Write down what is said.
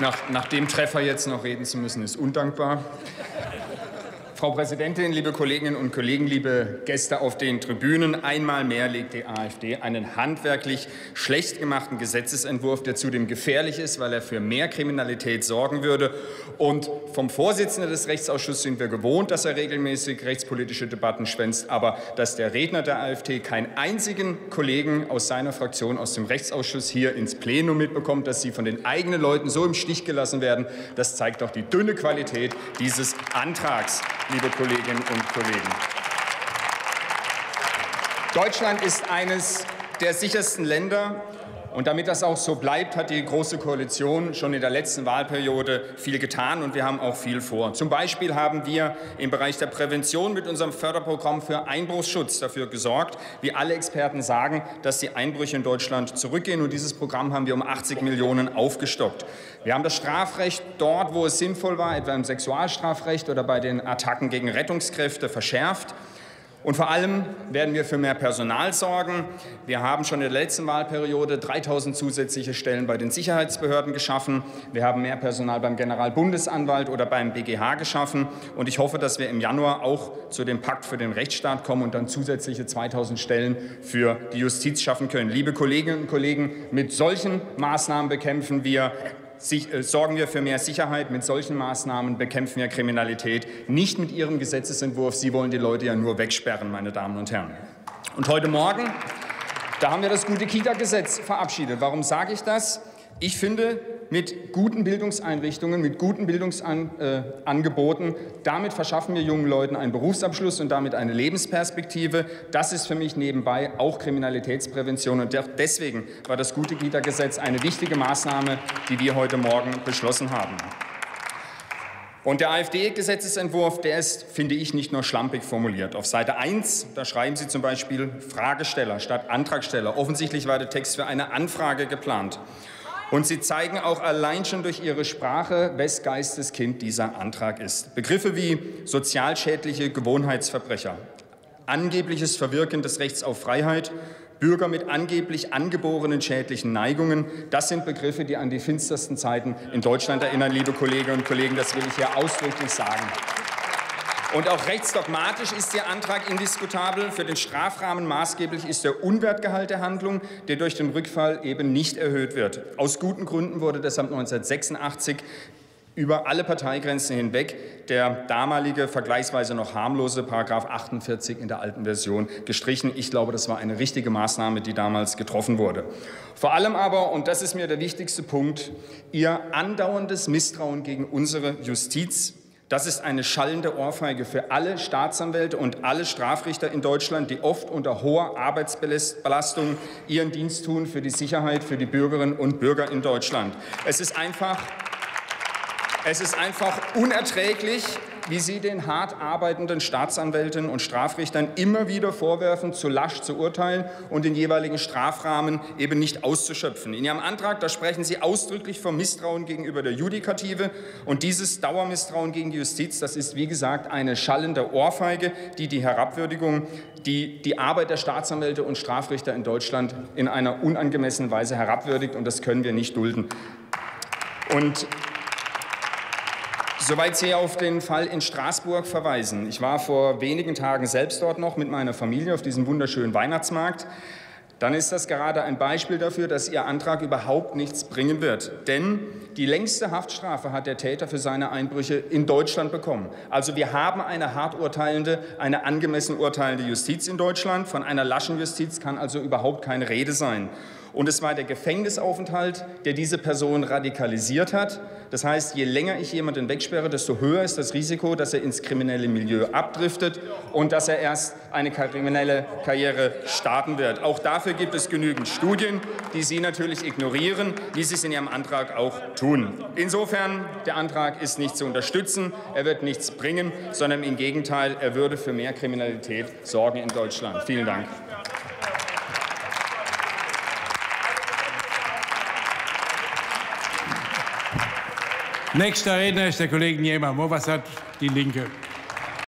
Nach dem Treffer jetzt noch reden zu müssen, ist undankbar. Frau Präsidentin, liebe Kolleginnen und Kollegen, liebe Gäste auf den Tribünen, einmal mehr legt die AfD einen handwerklich schlecht gemachten Gesetzesentwurf, der zudem gefährlich ist, weil er für mehr Kriminalität sorgen würde. Und vom Vorsitzenden des Rechtsausschusses sind wir gewohnt, dass er regelmäßig rechtspolitische Debatten schwänzt, aber dass der Redner der AfD keinen einzigen Kollegen aus seiner Fraktion aus dem Rechtsausschuss hier ins Plenum mitbekommt, dass sie von den eigenen Leuten so im Stich gelassen werden, das zeigt doch die dünne Qualität dieses Antrags, liebe Kolleginnen und Kollegen. Deutschland ist eines der sichersten Länder. Und damit das auch so bleibt, hat die Große Koalition schon in der letzten Wahlperiode viel getan, und wir haben auch viel vor. Zum Beispiel haben wir im Bereich der Prävention mit unserem Förderprogramm für Einbruchsschutz dafür gesorgt, wie alle Experten sagen, dass die Einbrüche in Deutschland zurückgehen. Und dieses Programm haben wir um 80 Millionen aufgestockt. Wir haben das Strafrecht dort, wo es sinnvoll war, etwa im Sexualstrafrecht oder bei den Attacken gegen Rettungskräfte, verschärft. Und vor allem werden wir für mehr Personal sorgen. Wir haben schon in der letzten Wahlperiode 3.000 zusätzliche Stellen bei den Sicherheitsbehörden geschaffen. Wir haben mehr Personal beim Generalbundesanwalt oder beim BGH geschaffen. Und ich hoffe, dass wir im Januar auch zu dem Pakt für den Rechtsstaat kommen und dann zusätzliche 2.000 Stellen für die Justiz schaffen können. Liebe Kolleginnen und Kollegen, mit solchen Maßnahmen sorgen wir für mehr Sicherheit. Mit solchen Maßnahmen bekämpfen wir Kriminalität. Nicht mit Ihrem Gesetzesentwurf. Sie wollen die Leute ja nur wegsperren, meine Damen und Herren. Und heute Morgen, da haben wir das gute Kita-Gesetz verabschiedet. Warum sage ich das? Ich finde, mit guten Bildungseinrichtungen, mit guten Bildungsangeboten, damit verschaffen wir jungen Leuten einen Berufsabschluss und damit eine Lebensperspektive. Das ist für mich nebenbei auch Kriminalitätsprävention. Und deswegen war das gute Kita-Gesetz eine wichtige Maßnahme, die wir heute Morgen beschlossen haben. Und der AfD-Gesetzesentwurf, der ist, finde ich, nicht nur schlampig formuliert. Auf Seite 1, da schreiben Sie zum Beispiel Fragesteller statt Antragsteller. Offensichtlich war der Text für eine Anfrage geplant. Und Sie zeigen auch allein schon durch Ihre Sprache, wes Geistes Kind dieser Antrag ist. Begriffe wie sozialschädliche Gewohnheitsverbrecher, angebliches Verwirken des Rechts auf Freiheit, Bürger mit angeblich angeborenen schädlichen Neigungen, das sind Begriffe, die an die finstersten Zeiten in Deutschland erinnern, liebe Kolleginnen und Kollegen. Das will ich hier ausdrücklich sagen. Und auch rechtsdogmatisch ist Ihr Antrag indiskutabel. Für den Strafrahmen maßgeblich ist der Unwertgehalt der Handlung, der durch den Rückfall eben nicht erhöht wird. Aus guten Gründen wurde deshalb 1986 über alle Parteigrenzen hinweg der damalige, vergleichsweise noch harmlose § 48 in der alten Version gestrichen. Ich glaube, das war eine richtige Maßnahme, die damals getroffen wurde. Vor allem aber, und das ist mir der wichtigste Punkt, Ihr andauerndes Misstrauen gegen unsere Justiz. Das ist eine schallende Ohrfeige für alle Staatsanwälte und alle Strafrichter in Deutschland, die oft unter hoher Arbeitsbelastung ihren Dienst tun für die Sicherheit, für die Bürgerinnen und Bürger in Deutschland. Es ist einfach unerträglich, wie Sie den hart arbeitenden Staatsanwältinnen und Strafrichtern immer wieder vorwerfen, zu lasch zu urteilen und den jeweiligen Strafrahmen eben nicht auszuschöpfen. In Ihrem Antrag, da sprechen Sie ausdrücklich vom Misstrauen gegenüber der Judikative. Und dieses Dauermisstrauen gegen die Justiz, das ist, wie gesagt, eine schallende Ohrfeige, die die Herabwürdigung, die Arbeit der Staatsanwälte und Strafrichter in Deutschland in einer unangemessenen Weise herabwürdigt. Und das können wir nicht dulden. Und soweit Sie auf den Fall in Straßburg verweisen. Ich war vor wenigen Tagen selbst dort noch mit meiner Familie auf diesem wunderschönen Weihnachtsmarkt. Dann ist das gerade ein Beispiel dafür, dass Ihr Antrag überhaupt nichts bringen wird. Denn die längste Haftstrafe hat der Täter für seine Einbrüche in Deutschland bekommen. Also wir haben eine hart urteilende, eine angemessen urteilende Justiz in Deutschland. Von einer laschen Justiz kann also überhaupt keine Rede sein. Und es war der Gefängnisaufenthalt, der diese Person radikalisiert hat. Das heißt, je länger ich jemanden wegsperre, desto höher ist das Risiko, dass er ins kriminelle Milieu abdriftet und dass er erst eine kriminelle Karriere starten wird. Auch dafür gibt es genügend Studien, die Sie natürlich ignorieren, wie Sie es in Ihrem Antrag auch tun. Insofern, der Antrag ist nicht zu unterstützen, er wird nichts bringen, sondern im Gegenteil, er würde für mehr Kriminalität sorgen in Deutschland. Vielen Dank. Nächster Redner ist der Kollege Njema Movasat, Die Linke.